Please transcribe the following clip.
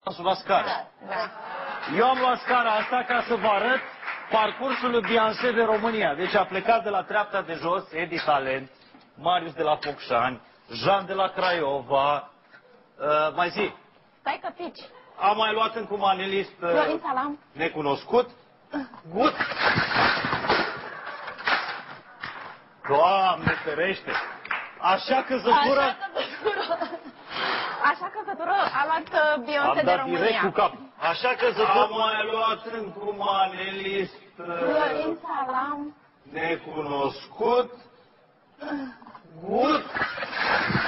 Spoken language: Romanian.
la scară. Da. Eu am luat scara asta ca să vă arăt parcursul lui Beyoncé de România. Deci a plecat de la treapta de jos, Edi Talent, Marius de la Focșani, Jean de la Craiova, mai zi. Stai că pici. Am mai luat încă un manelist Florin Salam. necunoscut. Gut. Doamne ferește! Așa căzătură... Așa căzătură a luat Beyoncé Am de dat România. direct cu cap. Așa căzătură... Am mai luat încă un manelist Florin Salam. necunoscut. Gut.